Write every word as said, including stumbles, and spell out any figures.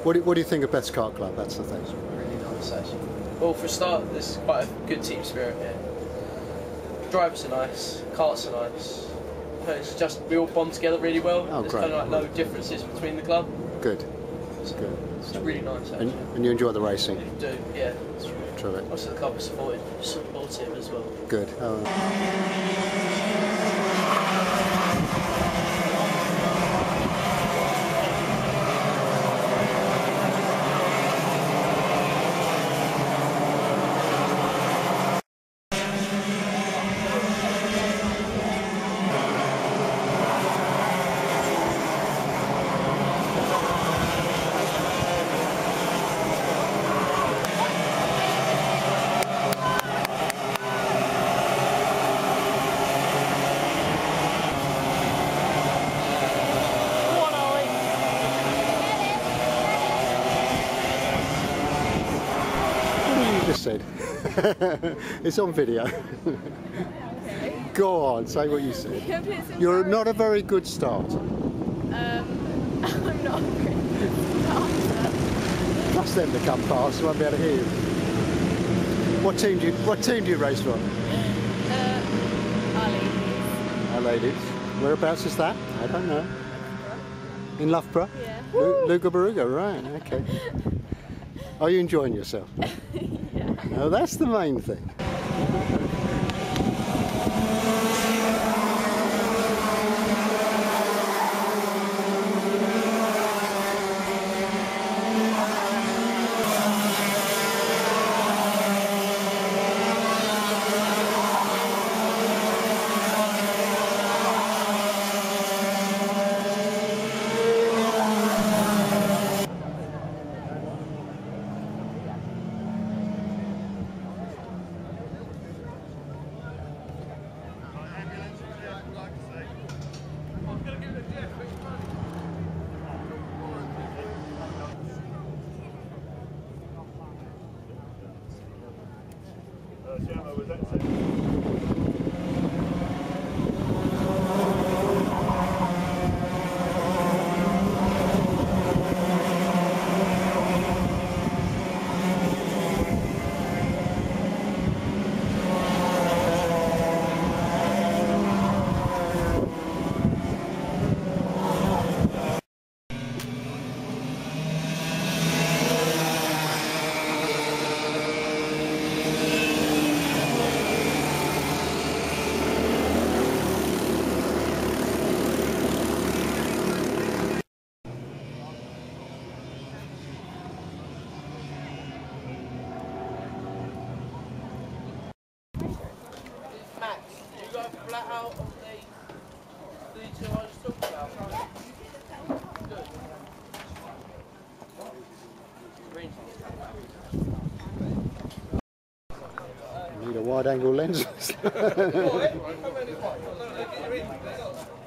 What do, what do you think of Best Kart Club? That's the thing. Really nice, actually. Well, for a start, there's quite a good team spirit here. Drivers are nice, karts are nice. It's just we all bond together really well. Oh, There's great. kind of like no differences between the club. Good. So Good. it's really nice, actually. And, and you enjoy the racing? You do, yeah. It's really Terrific. also the club is supportive, supportive as well. Good. Oh. Said. It's on video. Okay. Go on, say what you said. You're not a very good starter. Um, I'm not a very good starter. Trust them to come past, I won't be able to hear you. What team do you, what team do you race for? Uh, our ladies. Our ladies. Whereabouts is that? I don't know. In Loughborough? Yeah. Luga Baruga, right, okay. Are you enjoying yourself? Yeah. Oh, that's the main thing. Need a wide angle lens.